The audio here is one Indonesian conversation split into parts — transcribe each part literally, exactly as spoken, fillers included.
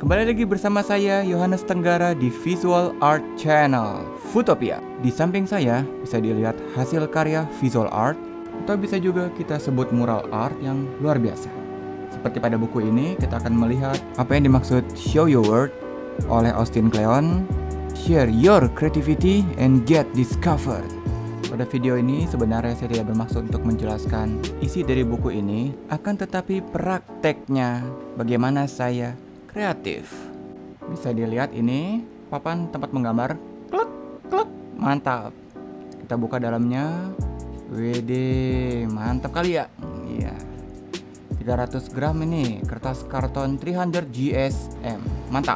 Kembali lagi bersama saya Yohanes Tenggara di Visual Art Channel Footopia. Di samping saya bisa dilihat hasil karya visual art, atau bisa juga kita sebut mural art yang luar biasa. Seperti pada buku ini, kita akan melihat apa yang dimaksud Show Your World oleh Austin Kleon. Share your creativity and get discovered. Pada video ini sebenarnya saya tidak bermaksud untuk menjelaskan isi dari buku ini, akan tetapi prakteknya bagaimana saya kreatif. Bisa dilihat ini papan tempat menggambar. Klek, klek, mantap. Kita buka dalamnya. Wede, mantap kali ya. Iya. tiga ratus gram ini kertas karton tiga ratus G S M. Mantap.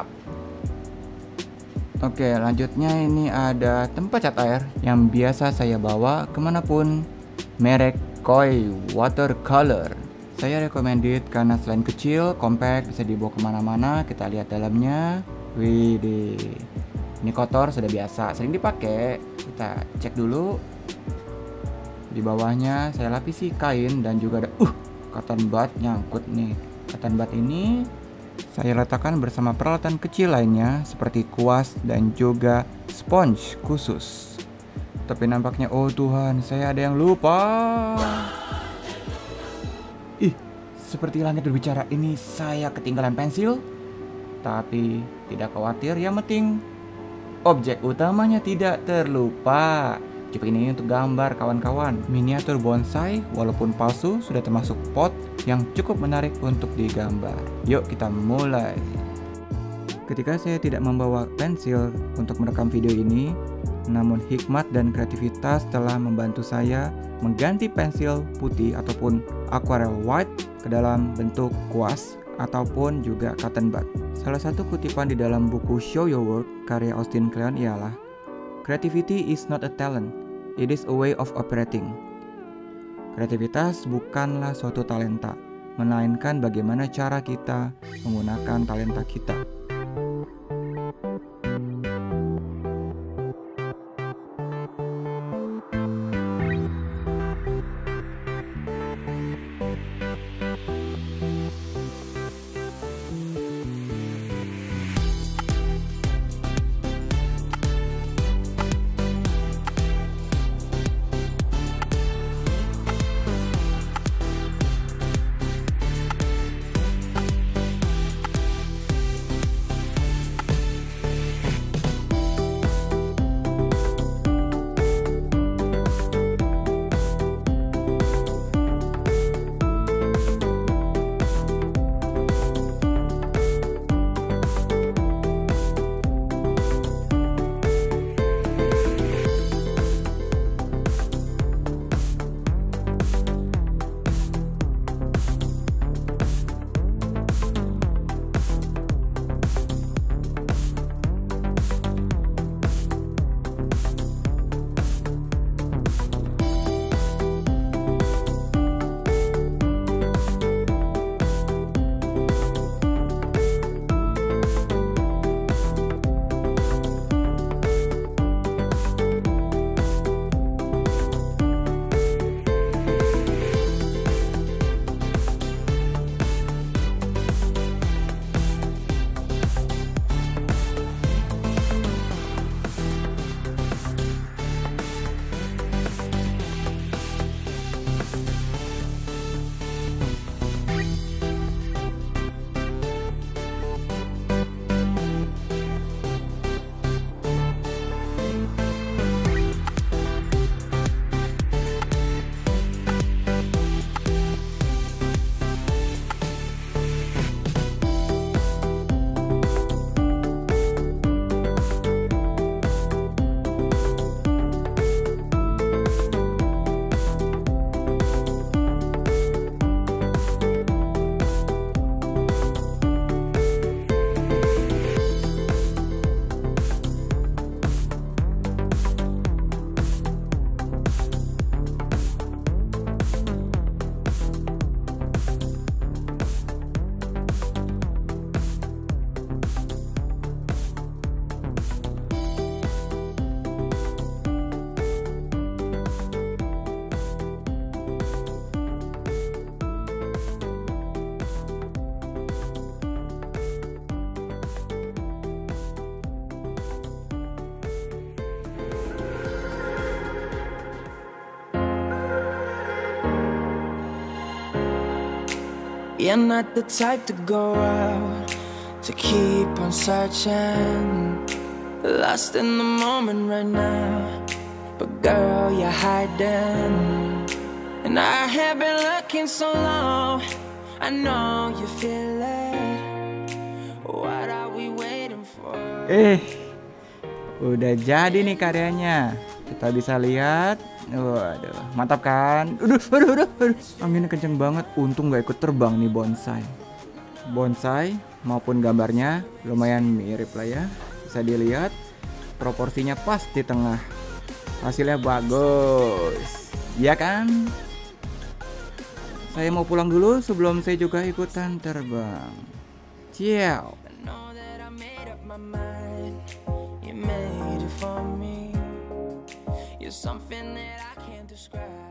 Oke, lanjutnya ini ada tempat cat air yang biasa saya bawa kemanapun, merek Koi Watercolor. Saya recommended karena selain kecil, compact, bisa dibawa kemana-mana. Kita lihat dalamnya. Widih, ini kotor sudah biasa, sering dipakai. Kita cek dulu. Di bawahnya saya lapisi kain dan juga ada uh cotton bud nyangkut nih. Cotton bud ini saya letakkan bersama peralatan kecil lainnya seperti kuas dan juga sponge khusus. Tapi nampaknya, oh Tuhan, saya ada yang lupa. Ih, seperti langit berbicara, ini saya ketinggalan pensil. Tapi tidak khawatir, yang penting objek utamanya tidak terlupa. Chip ini untuk gambar kawan-kawan. Miniatur bonsai walaupun palsu sudah termasuk pot yang cukup menarik untuk digambar. Yuk kita mulai. Ketika saya tidak membawa pensil untuk merekam video ini, namun hikmat dan kreativitas telah membantu saya mengganti pensil putih ataupun aquarel white ke dalam bentuk kuas ataupun juga cotton bud. Salah satu kutipan di dalam buku Show Your Work karya Austin Kleon ialah, "Creativity is not a talent, it is a way of operating." Kreativitas bukanlah suatu talenta, melainkan bagaimana cara kita menggunakan talenta kita. You're not the type to go out, to keep on searching, lost in the moment right now. But girl, you're hiding, and I have been looking so long. I know you feel it. What are we waiting for? Eh, udah jadi nih karyanya. Kita bisa lihat. Waduh, mantap kan? Aduh, aduh, aduh, aduh. Anginnya kenceng banget. Untung gak ikut terbang nih bonsai. Bonsai maupun gambarnya lumayan mirip lah ya. Bisa dilihat proporsinya pas di tengah. Hasilnya bagus, ya kan? Saya mau pulang dulu sebelum saya juga ikutan terbang. Ciao. You're something that I can't describe.